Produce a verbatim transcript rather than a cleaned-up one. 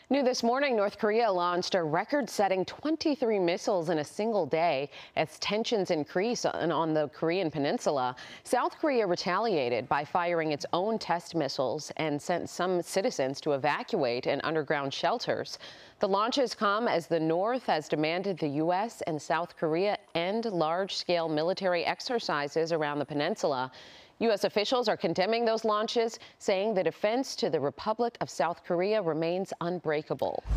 New this morning, North Korea launched a record-setting twenty-three missiles in a single day as tensions increase on, on the Korean Peninsula. South Korea retaliated by firing its own test missiles and sent some citizens to evacuate in underground shelters. The launches come as the North has demanded the U S and South Korea end large-scale military exercises around the peninsula. U S officials are condemning those launches, saying the defense to the Republic of South Korea remains unbreakable.